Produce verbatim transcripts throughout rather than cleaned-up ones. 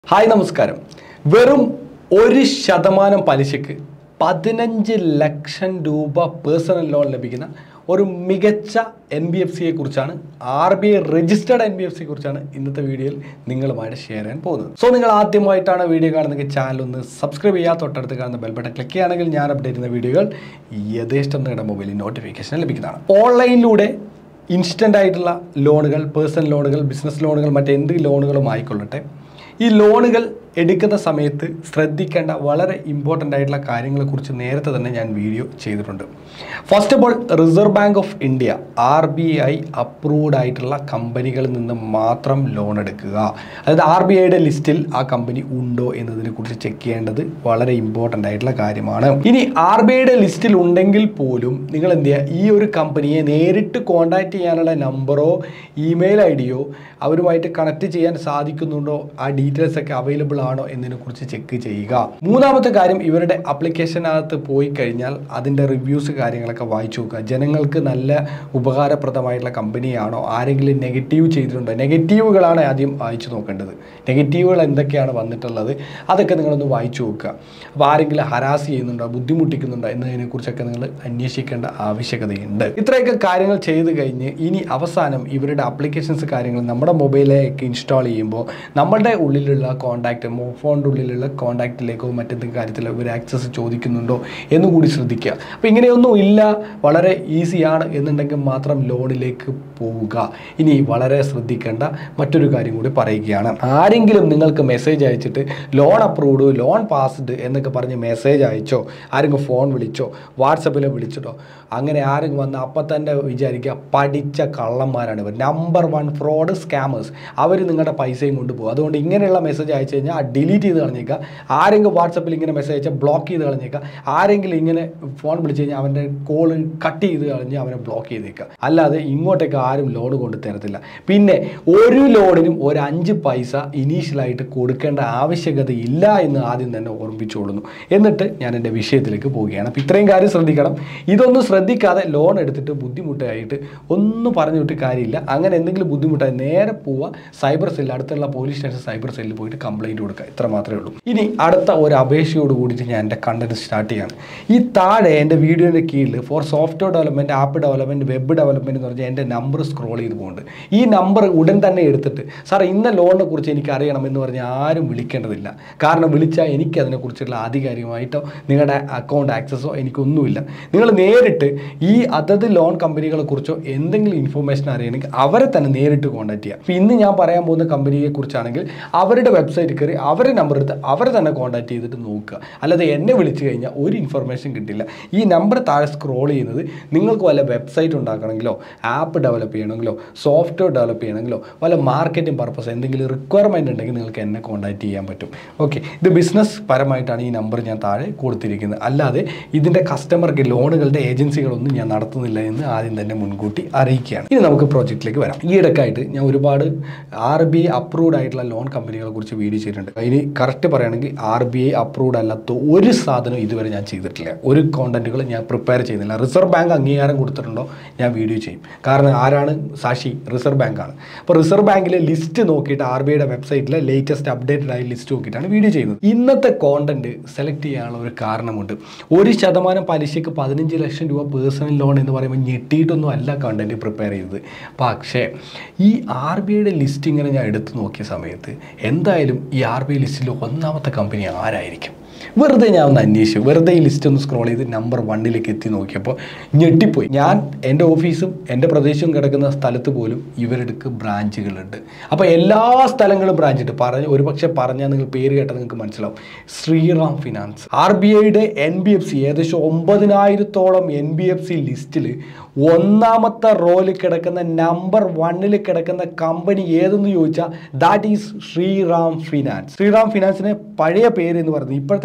Hi നമസ്കാരം. വെറും ഒരു ശതമാനം പലിശയ്ക്ക് പതിനഞ്ച് ലക്ഷം രൂപ പേഴ്സണൽ ലോൺ ലഭിക്കുന്ന ഒരു മികച്ച എൻ ബി എഫ് സിയെ കുറിച്ചാണ്, R B I registered N B F സിയെ കുറിച്ചാണ് ഇന്നത്തെ വീഡിയോയിൽ നിങ്ങളുമായിട്ട് ഷെയർ ചെയ്യാൻ പോകുന്നത്. സോ നിങ്ങൾ ആദ്യമായിട്ടാണ് വീഡിയോ കാണുന്നെങ്കിൽ ചാനൽ ഒന്ന് സബ്സ്ക്രൈബ് ചെയ്യുക, തൊട്ടടുത്ത് കാണുന്ന ബെൽ ബട്ടൺ ക്ലിക്ക് ചെയ്യുകയാണെങ്കിൽ ഞാൻ അപ്ഡേറ്റ് ചെയ്യുന്ന വീഡിയോകൾ യഥേഷ്ടം നിങ്ങളുടെ മൊബൈലിൽ നോട്ടിഫിക്കേഷൻ ലഭിക്കുന്നതാണ്. ഓൺലൈനിലൂടെ ഇൻസ്റ്റൻ്റ് ആയിട്ടുള്ള ലോണുകൾ, പേഴ്സണൽ ലോണുകൾ, ബിസിനസ് ലോണുകൾ, മറ്റെന്ത് ലോണുകളും ആയിക്കൊള്ളട്ടെ, ഈ ലോണുകൾ എടുക്കുന്ന സമയത്ത് ശ്രദ്ധിക്കേണ്ട വളരെ ഇമ്പോർട്ടൻ്റ് ആയിട്ടുള്ള കാര്യങ്ങളെക്കുറിച്ച് നേരത്തെ തന്നെ ഞാൻ വീഡിയോ ചെയ്തിട്ടുണ്ട്. First of all, Reserve Bank of India R B I approved ആയിട്ടുള്ള കമ്പനികളിൽ നിന്ന് മാത്രം ലോൺ എടുക്കുക. അതായത് ആർ ബി ഐയുടെ ലിസ്റ്റിൽ ആ കമ്പനി ഉണ്ടോ എന്നതിനെ കുറിച്ച് ചെക്ക് ചെയ്യേണ്ടത് വളരെ ഇമ്പോർട്ടൻ്റ് ആയിട്ടുള്ള കാര്യമാണ്. ഇനി ആർ ബി ഐയുടെ ലിസ്റ്റിൽ ഉണ്ടെങ്കിൽ പോലും നിങ്ങൾ എന്ത് ചെയ്യുക, ഈ ഒരു കമ്പനിയെ നേരിട്ട് കോൺടാക്റ്റ് ചെയ്യാനുള്ള നമ്പറോ ഇമെയിൽ ഐ ഡിയോ അവരുമായിട്ട് കണക്ട് ചെയ്യാൻ സാധിക്കുന്നുണ്ടോ, ആ ഡീറ്റെയിൽസ് ഒക്കെ അവൈലബിൾ ആണോ എന്നതിനെ കുറിച്ച് ചെക്ക് ചെയ്യുക. മൂന്നാമത്തെ കാര്യം, ഇവരുടെ ആപ്ലിക്കേഷനകത്ത് പോയി കഴിഞ്ഞാൽ അതിൻ്റെ റിവ്യൂസ് കാര്യങ്ങളൊക്കെ വായിച്ചു നോക്കുക. ജനങ്ങൾക്ക് നല്ല ഉപകാരപ്രദമായിട്ടുള്ള കമ്പനിയാണോ, ആരെങ്കിലും നെഗറ്റീവ് ചെയ്തിട്ടുണ്ടോ, നെഗറ്റീവുകളാണ് ആദ്യം വായിച്ചു നോക്കേണ്ടത്. നെഗറ്റീവുകൾ എന്തൊക്കെയാണ് വന്നിട്ടുള്ളത് അതൊക്കെ നിങ്ങളൊന്ന് വായിച്ചു നോക്കുക. അപ്പോൾ ആരെങ്കിലും ഹരാസ് ചെയ്യുന്നുണ്ടോ, ബുദ്ധിമുട്ടിക്കുന്നുണ്ടോ എന്നതിനെക്കുറിച്ചൊക്കെ നിങ്ങൾ അന്വേഷിക്കേണ്ട ആവശ്യകതയുണ്ട്. ഇത്രയൊക്കെ കാര്യങ്ങൾ ചെയ്ത് കഴിഞ്ഞ് ഇനി അവസാനം ഇവരുടെ ആപ്ലിക്കേഷൻസ് കാര്യങ്ങൾ നമ്മുടെ മൊബൈലിലേക്ക് ഇൻസ്റ്റാൾ ചെയ്യുമ്പോൾ നമ്മളുടെ ഉള്ളിലുള്ള കോൺടാക്റ്റ്, ഫോണിൻ്റെ ഉള്ളിലുള്ള കോൺടാക്റ്റിലേക്കോ മറ്റെന്തെങ്കിലും കാര്യത്തിൽ ഇവർ ആക്സസ് ചോദിക്കുന്നുണ്ടോ എന്നുകൂടി ശ്രദ്ധിക്കുക. അപ്പോൾ ഇങ്ങനെയൊന്നും ഇല്ല, വളരെ ഈസിയാണ് എന്നുണ്ടെങ്കിൽ മാത്രം ലോണിലേക്ക് പോവുക. ഇനി വളരെ ശ്രദ്ധിക്കേണ്ട മറ്റൊരു കാര്യം കൂടി പറയുകയാണ്. ആരെങ്കിലും നിങ്ങൾക്ക് മെസ്സേജ് അയച്ചിട്ട് ലോൺ അപ്രൂവ്ഡ്, ലോൺ പാസ്ഡ് എന്നൊക്കെ പറഞ്ഞ് മെസ്സേജ് അയച്ചോ, ആരെങ്കിലും ഫോൺ വിളിച്ചോ, വാട്സപ്പിൽ വിളിച്ചിട്ടോ, അങ്ങനെ ആരെങ്കിലും വന്ന് അപ്പം തന്നെ വിചാരിക്കുക പഠിച്ച കള്ളന്മാരാണ് ഇവർ, നമ്പർ വൺ ഫ്രോഡ് സ്കാമേഴ്സ്, അവർ നിങ്ങളുടെ പൈസയും കൊണ്ടുപോകും. അതുകൊണ്ട് ഇങ്ങനെയുള്ള മെസ്സേജ് അയച്ചു കഴിഞ്ഞാൽ ഡിലീറ്റ് ചെയ്ത് കളഞ്ഞേക്കുക. ആരെങ്കിലും വാട്സപ്പിൽ ഇങ്ങനെ മെസ്സേജ് അയച്ചാൽ ബ്ലോക്ക് ചെയ്ത് കളഞ്ഞേക്കുക. ആരെങ്കിലും ഇങ്ങനെ ഫോൺ വിളിച്ച് കഴിഞ്ഞാൽ അവൻ്റെ കോൾ കട്ട് ചെയ്ത് കളഞ്ഞ് അവനെ ബ്ലോക്ക് ചെയ്തേക്കുക. അല്ലാതെ ഇങ്ങോട്ടേക്ക് ആരും ലോൺ കൊണ്ട് തരത്തില്ല. പിന്നെ ഒരു ലോണിനും ഒരു അഞ്ച് പൈസ ഇനീഷ്യലായിട്ട് കൊടുക്കേണ്ട ആവശ്യകതയില്ല എന്ന് ആദ്യം തന്നെ ഓർമ്മിച്ചുകൊള്ളുന്നു. എന്നിട്ട് ഞാൻ എൻ്റെ വിഷയത്തിലേക്ക് പോവുകയാണ്. അപ്പോൾ ഇത്രയും കാര്യം ശ്രദ്ധിക്കണം. ഇതൊന്നും ശ്രദ്ധിക്കാതെ ലോൺ എടുത്തിട്ട് ബുദ്ധിമുട്ടായിട്ട് ഒന്നും പറഞ്ഞു വിട്ട് കാര്യമില്ല. അങ്ങനെ എന്തെങ്കിലും ബുദ്ധിമുട്ടായി നേരെ പോവുക, സൈബർ സെല്ല്, അടുത്തുള്ള പോലീസ് സ്റ്റേഷൻ സൈബർ സെല്ലിൽ പോയിട്ട് കംപ്ലൈൻറ്റ് കൊടുക്കുക. ഇത്ര മാത്രമേ ഉള്ളൂ. ഇനി അടുത്ത ഒരു അപേക്ഷയോട് കൂടിയിട്ട് ഞാൻ എൻ്റെ കണ്ടന്റ് സ്റ്റാർട്ട് ചെയ്യാണ്. ഈ താഴെ എൻ്റെ വീഡിയോയുടെ കീഴിൽ for software development, app development, web development എന്ന് പറഞ്ഞാൽ എൻ്റെ നമ്പർ സ്ക്രോൾ ചെയ്ത് പോകുന്നുണ്ട്. ഈ നമ്പർ ഉടൻ തന്നെ എടുത്തിട്ട് സാർ ഇന്ന ലോണിനെ കുറിച്ച് എനിക്ക് അറിയണം എന്ന് പറഞ്ഞാൽ ആരും വിളിക്കേണ്ടതില്ല. കാരണം വിളിച്ചാൽ എനിക്ക് അതിനെക്കുറിച്ചുള്ള ആധികാരികമായിട്ടോ നിങ്ങളുടെ അക്കൗണ്ട് ആക്സസോ എനിക്കൊന്നുമില്ല. നിങ്ങൾ നേരിട്ട് ഈ അതത് ലോൺ കമ്പനികളെ കുറിച്ചോ എന്തെങ്കിലും ഇൻഫർമേഷൻ അറിയണമെങ്കിൽ അവരെ തന്നെ നേരിട്ട് കോൺടാക്ട് ചെയ്യുക. അപ്പോൾ ഇന്ന് ഞാൻ പറയാൻ പോകുന്ന കമ്പനിയെ കുറിച്ചാണെങ്കിൽ അവരുടെ വെബ്സൈറ്റിൽ കയറി അവരുടെ നമ്പർ എടുത്ത് അവരെ തന്നെ കോൺടാക്ട് ചെയ്തിട്ട് നോക്കുക. അല്ലാതെ എന്നെ വിളിച്ചു കഴിഞ്ഞാൽ ഒരു ഇൻഫർമേഷൻ കിട്ടില്ല. ഈ നമ്പർ താഴെ സ്ക്രോൾ ചെയ്യുന്നത് നിങ്ങൾക്ക് വല്ല വെബ്സൈറ്റ് ഉണ്ടാക്കണമെങ്കിലോ, ആപ്പ് ഡെവലപ്പ് ചെയ്യണമെങ്കിലോ, സോഫ്റ്റ്വെയർ ഡെവലപ്പ് ചെയ്യണമെങ്കിലോ, വല്ല മാർക്കറ്റിംഗ് പർപ്പസ് എന്തെങ്കിലും റിക്വയർമെൻറ്റ് ഉണ്ടെങ്കിൽ നിങ്ങൾക്ക് എന്നെ കോൺടാക്ട് ചെയ്യാൻ പറ്റും. ഓക്കെ, ഇത് ബിസിനസ് പരമായിട്ടാണ് ഈ നമ്പർ ഞാൻ താഴെ കൊടുത്തിരിക്കുന്നത്. അല്ലാതെ ഇതിൻ്റെ കസ്റ്റമർക്ക് ലോണുകളുടെ ഏജൻസികളൊന്നും ഞാൻ നടത്തുന്നില്ല എന്ന് ആദ്യം തന്നെ മുൻകൂട്ടി അറിയിക്കുകയാണ്. ഇനി നമുക്ക് പ്രോജക്റ്റിലേക്ക് വരാം. ഈ ഇടയ്ക്കായിട്ട് ഞാൻ ഒരുപാട് ആർ ബി ഐ അപ്രൂവ്ഡ് ആയിട്ടുള്ള ലോൺ കമ്പനികളെ കുറിച്ച് വീഡിയോ ചെയ്തിട്ടുണ്ട്. ഇനി കറക്റ്റ് പറയുകയാണെങ്കിൽ ആർ ബി ഐ അപ്രൂവ്ഡ് അല്ലാത്ത ഒരു സാധനം ഇതുവരെ ഞാൻ ചെയ്തിട്ടില്ല. ഒരു കോണ്ടന്റുകൾ ഞാൻ പ്രിപ്പയർ ചെയ്യുന്നില്ല. റിസർവ് ബാങ്ക് അംഗീകാരം കൊടുത്തിട്ടുണ്ടോ ഞാൻ വീഡിയോ ചെയ്യും. കാരണം ആരാണ് സാക്ഷി? റിസർവ് ബാങ്കാണ്. അപ്പോൾ റിസർവ് ബാങ്കിലെ ലിസ്റ്റ് നോക്കിയിട്ട് ആർ ബി ഐയുടെ വെബ്സൈറ്റിലെ ലേറ്റസ്റ്റ് അപ്ഡേറ്റഡ് ആയ ലിസ്റ്റ് നോക്കിയിട്ടാണ് വീഡിയോ ചെയ്യുന്നത്. ഇന്നത്തെ കോണ്ടന്റ് സെലക്ട് ചെയ്യാനുള്ള ഒരു കാരണമുണ്ട്. ഒരു ശതമാനം പലിശയ്ക്ക് പതിനഞ്ച് ലക്ഷം രൂപ പേഴ്സണൽ ലോൺ എന്ന് പറയുമ്പോൾ ഞെട്ടിയിട്ടൊന്നും അല്ല കണ്ടന്റ് പ്രിപ്പയർ ചെയ്തത്. പക്ഷേ ഈ ആർ ബി ഐയുടെ ലിസ്റ്റ് ഇങ്ങനെ ഞാൻ എടുത്തു നോക്കിയ സമയത്ത് എന്തായാലും ഈ ആർ ബി ഐ ലിസ്റ്റിൽ ഒന്നാമത്തെ കമ്പനി ആരായിരിക്കും? വെറുതെ ഞാൻ ഒന്ന് അന്വേഷിച്ചു, വെറുതെ ഈ ലിസ്റ്റ് ഒന്ന് സ്ക്രോൾ ചെയ്ത് നമ്പർ വണ്ണിലേക്ക് എത്തി നോക്കിയപ്പോൾ ഞെട്ടിപ്പോയി. ഞാൻ എൻ്റെ ഓഫീസും എൻ്റെ പ്രദേശവും കിടക്കുന്ന സ്ഥലത്ത് പോലും ഇവരെടുക്ക് ബ്രാഞ്ചുകളുണ്ട്. അപ്പോൾ എല്ലാ സ്ഥലങ്ങളും ബ്രാഞ്ച് ഉണ്ട്. പറഞ്ഞ് ഒരു പക്ഷേ പറഞ്ഞാൽ നിങ്ങൾ പേര് കേട്ടാൽ നിങ്ങൾക്ക് മനസ്സിലാവും. ശ്രീറാം ഫിനാൻസ്, ആർ ബി ഐയുടെ എൻ ബി എഫ് സി, ഏകദേശം ഒമ്പതിനായിരത്തോളം എൻ ബി എഫ് സി ലിസ്റ്റിൽ ഒന്നാമത്തെ റോയിൽ കിടക്കുന്ന നമ്പർ വണ്ണിൽ കിടക്കുന്ന കമ്പനി ഏതെന്ന് ചോദിച്ചാൽ that is Shriram Finance. Shriram ഫിനാൻസിനെ പഴയ പേര് എന്ന് പറയുന്നത്, ഇപ്പോഴത്തെ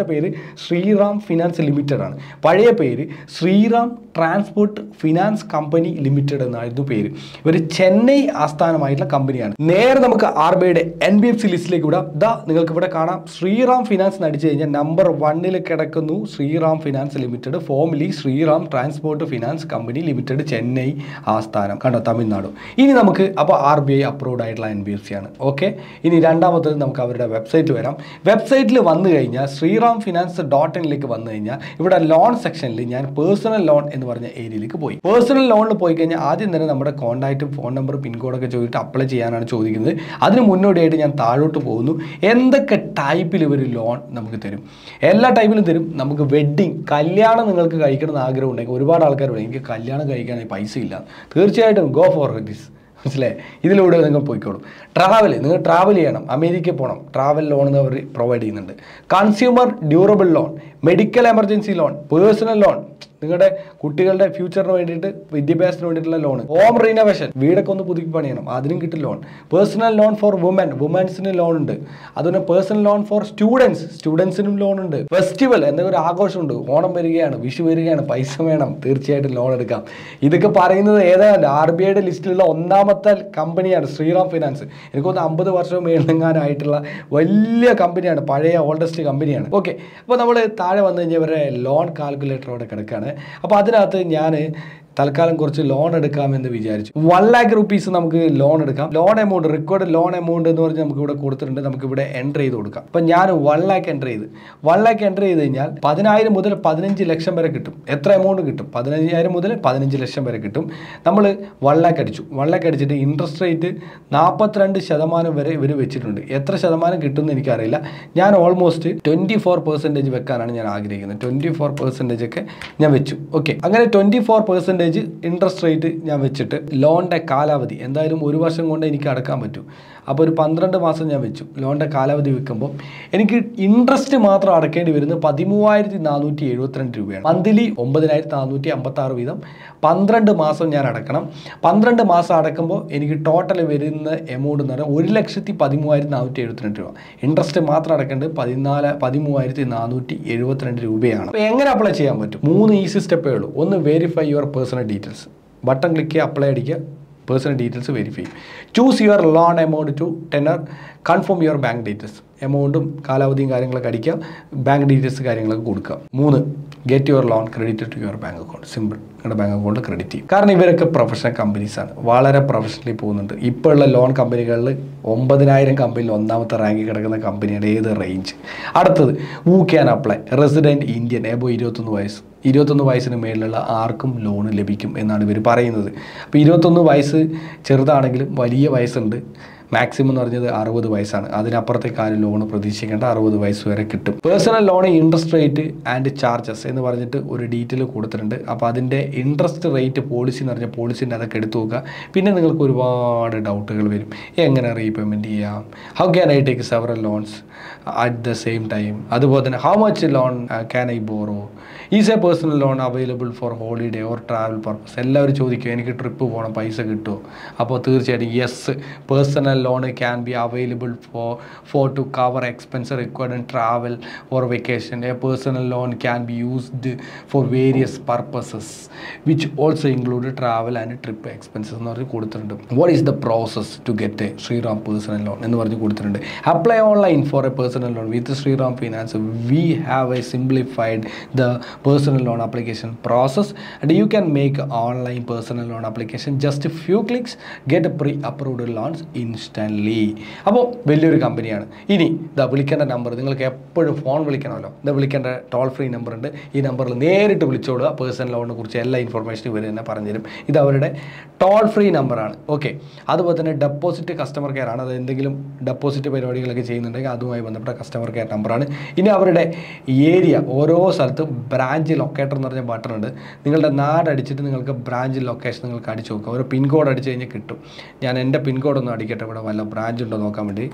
ഇപ്പോഴത്തെ പേര് ശ്രീറാം ഫിനാൻസ് ലിമിറ്റഡ് ആണ്. പഴയ പേര് Shriram Transport Finance Company Limited എന്നായിരുന്നു പേര്. ഇവർ ചെന്നൈ ആസ്ഥാനമായിട്ടുള്ള കമ്പനിയാണ്. നേരെ നമുക്ക് ആർ ബി ഐയുടെ എൻ ബി എഫ് സി ലിസ്റ്റിലേക്ക് വിടാം. ഇതാ നിങ്ങൾക്ക് ഇവിടെ കാണാം, ശ്രീറാം ഫിനാൻസ് അടിച്ചു കഴിഞ്ഞാൽ നമ്പർ വണ്ണിൽ കിടക്കുന്നു Shriram Finance Limited, formerly Shriram Transport Finance Company Limited, Chennai ആസ്ഥാനം, കണ്ടോ, തമിഴ്നാട്. ഇനി നമുക്ക് അപ്പോൾ ആർ ബി ഐ അപ്രൂവ്ഡ് ആയിട്ടുള്ള എൻ ബി എഫ് സി ആണ്. ഓക്കെ, ഇനി രണ്ടാമത്തത് നമുക്ക് അവരുടെ വെബ്സൈറ്റ് വരാം. വെബ്സൈറ്റിൽ വന്നു കഴിഞ്ഞാൽ ശ്രീറാം ഫിനാൻസ് ഡോട്ട് ഇനിലേക്ക് വന്നു കഴിഞ്ഞാൽ ഇവിടെ ലോൺ സെക്ഷനിൽ ഞാൻ പേഴ്സണൽ ലോൺ എന്ന് പറഞ്ഞ ഏരിയയിലേക്ക് പോയി. പേഴ്സണൽ ലോണിൽ പോയി കഴിഞ്ഞാൽ ആദ്യം തന്നെ നമ്മുടെ കോൺടാക്റ്റും ഫോൺ നമ്പർ പിൻകോഡൊക്കെ ചോദിച്ചിട്ട് അപ്ലൈ ചെയ്യാനാണ് ചോദിക്കുന്നത്. അതിന് മുന്നോടിയായിട്ട് ഞാൻ താഴോട്ട് പോകുന്നു. എന്തൊക്കെ ടൈപ്പിൽ ഇവർ ലോൺ നമുക്ക് തരും? എല്ലാ ടൈപ്പിലും തരും. നമുക്ക് വെഡ്ഡിങ്, കല്യാണം നിങ്ങൾക്ക് കഴിക്കണമെന്ന് ആഗ്രഹം ഉണ്ടെങ്കിൽ ഒരുപാട് ആൾക്കാർ പറയും എനിക്ക് കല്യാണം കഴിക്കാനായി പൈസ ഇല്ല. തീർച്ചയായിട്ടും ഗോ ഫോർ ദിസ്, മനസ്സിലായി, ഇതിലൂടെ നിങ്ങൾ പോയിക്കോളും. ട്രാവൽ, നിങ്ങൾ ട്രാവൽ ചെയ്യണം, അമേരിക്കയിൽ പോകണം, ട്രാവൽ ലോൺ അവർ പ്രൊവൈഡ് ചെയ്യുന്നുണ്ട്. Consumer durable loan, medical emergency loan, personal loan, നിങ്ങളുടെ കുട്ടികളുടെ ഫ്യൂച്ചറിന് വേണ്ടിയിട്ട് വിദ്യാഭ്യാസത്തിന് വേണ്ടിയിട്ടുള്ള ലോൺ, ഹോം റീനോവേഷൻ, വീടൊക്കെ ഒന്ന് പുതുക്കി പണിയണം, അതിനും കിട്ടും loan. Personal loan for woman, വുമൻസിന് ലോൺ ഉണ്ട്. അതുപോലെ പേഴ്സണൽ ലോൺ ഫോർ സ്റ്റുഡൻസ്, സ്റ്റുഡൻസിനും ലോൺ ഉണ്ട്. ഫെസ്റ്റിവൽ, എന്തെങ്കിലും ഒരു ആഘോഷമുണ്ട്, ഓണം വരികയാണ്, വിഷു വരികയാണ്, പൈസ വേണം, തീർച്ചയായിട്ടും ലോൺ എടുക്കാം. ഇതൊക്കെ പറയുന്നത് ഏതാണ്? ആർ ബി ഐയുടെ ലിസ്റ്റിലുള്ള ഒന്നാമത്തെ കമ്പനിയാണ് ശ്രീറാം ഫിനാൻസ്. എനിക്കൊന്ന് അമ്പത് വർഷവും മേലെങ്ങാനായിട്ടുള്ള വലിയ കമ്പനിയാണ്, പഴയ ഓൾഡസ്റ്റ് കമ്പനിയാണ്. ഓക്കെ, അപ്പോൾ നമ്മൾ താഴെ വന്നു കഴിഞ്ഞാൽ ഇവരുടെ ലോൺ കാൽക്കുലേറ്റർ അവിടെ കിടക്കുകയാണ്. അപ്പോൾ അതിനകത്ത് ഞാൻ തൽക്കാലം കുറച്ച് ലോൺ എടുക്കാമെന്ന് വിചാരിച്ചു. വൺ ലാക്ക് റുപ്പീസ് നമുക്ക് ലോൺ എടുക്കാം. Loan amount, required loan amount എന്ന് പറഞ്ഞ് നമുക്ക് ഇവിടെ കൊടുത്തിട്ടുണ്ട്. നമുക്ക് ഇവിടെ എൻ്റർ ചെയ്ത് കൊടുക്കാം. അപ്പം ഞാൻ വൺ ലാക്ക് എൻ്റർ ചെയ്ത് വൺ ലാക്ക് എൻ്റർ ചെയ്ത് കഴിഞ്ഞാൽ പതിനായിരം മുതൽ പതിനഞ്ച് ലക്ഷം വരെ കിട്ടും. എത്ര എമൗണ്ട് കിട്ടും? പതിനയ്യായിരം മുതൽ പതിനഞ്ച് ലക്ഷം വരെ കിട്ടും. നമ്മൾ വൺ ലാക്ക് അടിച്ചു. വൺ ലാക്ക് അടിച്ചിട്ട് ഇൻട്രസ്റ്റ് റേറ്റ് നാൽപ്പത്തിരണ്ട് ശതമാനം വരെ ഇവർ വെച്ചിട്ടുണ്ട്. എത്ര ശതമാനം കിട്ടുമെന്ന് എനിക്കറിയില്ല. ഞാൻ ഓൾമോസ്റ്റ് ട്വൻറ്റി ഫോർ പെർസെൻറ്റേജ് വെക്കാനാണ് ഞാൻ ആഗ്രഹിക്കുന്നത്. ട്വൻറ്റി ഫോർ പെർസെൻറ്റേജ് ഒക്കെ ഞാൻ വെച്ചു. ഓക്കെ, അങ്ങനെ twenty four percentage interest rate ഞാൻ വെച്ചിട്ട് ലോണിൻ്റെ കാലാവധി എന്തായാലും ഒരു വർഷം കൊണ്ട് എനിക്ക് അടക്കാൻ പറ്റും. അപ്പോൾ ഒരു പന്ത്രണ്ട് മാസം ഞാൻ വെച്ചു. ലോണിൻ്റെ കാലാവധി വെക്കുമ്പോൾ എനിക്ക് ഇൻട്രസ്റ്റ് മാത്രം അടക്കേണ്ടി വരുന്നത് പതിമൂവായിരത്തി നാനൂറ്റി എഴുപത്തിരണ്ട് രൂപയാണ്. മന്ത്ലി ഒമ്പതിനായിരത്തി നാനൂറ്റി അമ്പത്തി ആറ് വീതം പന്ത്രണ്ട് മാസം ഞാൻ അടക്കണം. പന്ത്രണ്ട് മാസം അടക്കുമ്പോൾ എനിക്ക് ടോട്ടൽ വരുന്ന എമൗണ്ട് എന്ന് പറഞ്ഞാൽ ഒരു ലക്ഷത്തി പതിമൂവായിരത്തി നാനൂറ്റി എഴുപത്തിരണ്ട് രൂപ. ഇൻട്രസ്റ്റ് മാത്രം അടക്കേണ്ടത് പതിനാല് പതിമൂവായിരത്തി നാനൂറ്റി എഴുപത്തിരണ്ട് രൂപയാണ്. അപ്പോൾ എങ്ങനെ അപ്ലൈ ചെയ്യാൻ പറ്റും? മൂന്ന് ഈസി സ്റ്റെപ്പേ ഉള്ളൂ. ഒന്ന്, verify your personal details. Button click ചെയ്യുക, അപ്ലൈ അടിക്കുക, personal details verify. Choose your loan amount to tenure, confirm your bank details. എമൗണ്ടും കാലാവധിയും കാര്യങ്ങളൊക്കെ അടിക്കുക, ബാങ്ക് ഡീറ്റെയിൽസ് കാര്യങ്ങളൊക്കെ കൊടുക്കുക. മൂന്ന്, get your loan credit to your bank account. Simple, നിങ്ങളുടെ ബാങ്ക് അക്കൗണ്ട് ക്രെഡിറ്റ് ചെയ്യും. കാരണം ഇവരൊക്കെ പ്രൊഫഷണൽ കമ്പനീസാണ്, വളരെ പ്രൊഫഷണലി പോകുന്നുണ്ട്. ഇപ്പോൾ ഉള്ള ലോൺ കമ്പനികളിൽ ഒമ്പതിനായിരം കമ്പനിയിൽ ഒന്നാമത്തെ റാങ്കിൽ കിടക്കുന്ന കമ്പനിയാണ്. ഏത് റേഞ്ച്? അടുത്തത്, who can apply? Resident Indian, above ഇരുപത്തൊന്ന് വയസ്സ്. ഇരുപത്തൊന്ന് വയസ്സിന് മേലുള്ള ആർക്കും ലോൺ ലഭിക്കും എന്നാണ് ഇവർ പറയുന്നത്. അപ്പോൾ ഇരുപത്തൊന്ന് വയസ്സ് ചെറുതാണെങ്കിലും വലിയ വയസ്സുണ്ട്. മാക്സിമം എന്ന് പറഞ്ഞത് അറുപത് വയസ്സാണ്. അതിനപ്പുറത്തേക്ക് ആരും ലോൺ പ്രതീക്ഷിക്കേണ്ട, അറുപത് വയസ്സ് വരെ കിട്ടും. Personal loan interest rate and charges എന്ന് പറഞ്ഞിട്ട് ഒരു ഡീറ്റെയിൽ കൊടുത്തിട്ടുണ്ട്. അപ്പോൾ അതിൻ്റെ ഇൻട്രസ്റ്റ് റേറ്റ് പോളിസി എന്ന് പറഞ്ഞാൽ പോളിസിൻ്റെ അതൊക്കെ എടുത്തു നോക്കുക. പിന്നെ നിങ്ങൾക്ക് ഒരുപാട് ഡൗട്ടുകൾ വരും. എങ്ങനെ റീപേയ്മെൻറ്റ് ചെയ്യാം? How can I take several loans at the same time? അതുപോലെ തന്നെ how much loan can I borrow? Is a personal loan available for holiday or travel purpose? എല്ലാവരും ചോദിക്കും എനിക്ക് ട്രിപ്പ് പോകണം, പൈസ കിട്ടുമോ? അപ്പോൾ തീർച്ചയായിട്ടും yes, personal loan can be available for for to cover expenses required in travel or vacation. A personal loan can be used for various purposes which also include travel and trip expenses എന്ന് പറഞ്ഞ് കൊടുത്തിട്ടുണ്ട്. What is the process to get a Shriram personal loan എന്ന് പറഞ്ഞ് കൊടുത്തിട്ടുണ്ട്. Apply online for a personal loan with Shriram Finance. We have a simplified the personal loan application process and you can make online personal loan application just a few clicks, get a pre-approved loans instantly. അപ്പോൾ വലിയൊരു കമ്പനിയാണ്. ഇനി ഇതാ വിളിക്കേണ്ട number, നിങ്ങൾക്ക് എപ്പോഴും phone വിളിക്കണമല്ലോ, ഇതാ വിളിക്കേണ്ട ടോൾ ഫ്രീ നമ്പർ ഉണ്ട്. ഈ നമ്പറിൽ നേരിട്ട് വിളിച്ചോടുക. പേഴ്സണൽ ലോണിനെ കുറിച്ച് എല്ലാ ഇൻഫർമേഷനും ഇവർ തന്നെ പറഞ്ഞുതരും. ഇത് അവരുടെ ടോൾ ഫ്രീ നമ്പറാണ്. ഓക്കെ, അതുപോലെ തന്നെ ഡെപ്പോസിറ്റ് കസ്റ്റമർ കെയർ ആണ്. അത് എന്തെങ്കിലും ഡെപ്പോസിറ്റ് പരിപാടികളൊക്കെ ചെയ്യുന്നുണ്ടെങ്കിൽ അതുമായി ബന്ധപ്പെട്ട കസ്റ്റമർ കെയർ നമ്പറാണ്. ഇനി അവരുടെ ഏരിയ, ഓരോ സ്ഥലത്തും ബ്രാഞ്ച് ലൊക്കേറ്റർ എന്ന് പറഞ്ഞ ബട്ടൺ ഉണ്ട്. നിങ്ങളുടെ നാട് അടിച്ചിട്ട് നിങ്ങൾക്ക് ബ്രാഞ്ച് ലൊക്കേഷൻ നിങ്ങൾക്ക് അടിച്ചു നോക്കുക. ഒരു പിൻകോഡ് അടിച്ചു കഴിഞ്ഞാൽ കിട്ടും. ഞാൻ എൻ്റെ പിൻകോഡൊന്നും അടിക്കട്ടെ, ഇവിടെ വല്ല ബ്രാഞ്ച് ഉണ്ടോ നോക്കാൻ വേണ്ടി.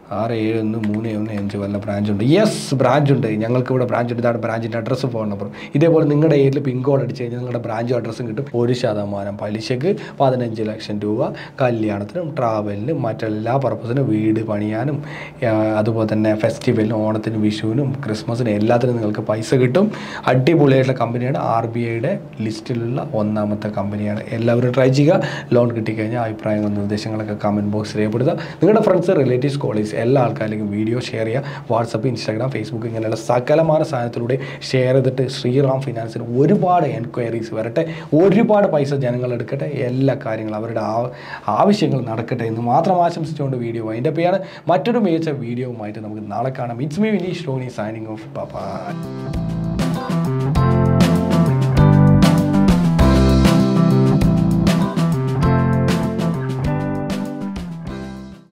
ആറ് ഏഴ് ഒന്ന് മൂന്ന് ഒന്ന് അഞ്ച് വല്ല ബ്രാഞ്ചുണ്ട്. യെസ്, ബ്രാഞ്ചുണ്ട്. ഞങ്ങൾക്ക് ഇവിടെ ബ്രാഞ്ചുണ്ട്. ഇതാണ് ബ്രാഞ്ചിൻ്റെ അഡ്രസ്സ്, ഫോൺ നമ്പർ. ഇതേപോലെ നിങ്ങളുടെ ഏരിയയിൽ പിൻ കോഡ് അടിച്ച് കഴിഞ്ഞാൽ നിങ്ങളുടെ ബ്രാഞ്ചും അഡ്രസ്സും കിട്ടും. ഒരു ശതമാനം പലിശക്ക് പതിനഞ്ച് ലക്ഷം രൂപ കല്യാണത്തിനും ട്രാവലിനും മറ്റെല്ലാ പർപ്പസിനും, വീട് പണിയാനും അതുപോലെ തന്നെ ഫെസ്റ്റിവലിനും ഓണത്തിനും വിഷുവിനും ക്രിസ്മസിനും എല്ലാത്തിനും നിങ്ങൾക്ക് പൈസ കിട്ടും. അടിപൊളിയായിട്ടുള്ള കമ്പനിയാണ്. ആർ ബി ഐയുടെ ലിസ്റ്റിലുള്ള ഒന്നാമത്തെ കമ്പനിയാണ്. എല്ലാവരും ട്രൈ ചെയ്യുക. ലോൺ കിട്ടിക്കഴിഞ്ഞാൽ അഭിപ്രായങ്ങളും നിർദ്ദേശങ്ങളൊക്കെ കമൻറ്റ് ബോക്സിൽ രേഖപ്പെടുത്തുക. നിങ്ങളുടെ ഫ്രണ്ട്സ്, റിലേറ്റീവ്സ്, കോളേജ് എല്ലാ ആൾക്കാരിലേക്കും വീഡിയോ ഷെയർ ചെയ്യുക. വാട്സപ്പ്, ഇൻസ്റ്റാഗ്രാം, ഫേസ്ബുക്ക് ഇങ്ങനെയുള്ള സകലമായ സാധനത്തിലൂടെ ഷെയർ ചെയ്തിട്ട് ശ്രീറാം ഫിനാൻസിന് ഒരുപാട് എൻക്വയറീസ് വരട്ടെ, ഒരുപാട് പൈസ ജനങ്ങൾ എടുക്കട്ടെ, എല്ലാ കാര്യങ്ങളും അവരുടെ ആവശ്യങ്ങൾ നടക്കട്ടെ എന്ന് മാത്രം ആശംസിച്ചുകൊണ്ട് വീഡിയോ വൈൻഡപ്പ് ചെയ്യാണ്. മറ്റൊരു മികച്ച വീഡിയോവുമായിട്ട് നമുക്ക് നാളെ കാണാം. It's me Vineesh Rohini signing off. By.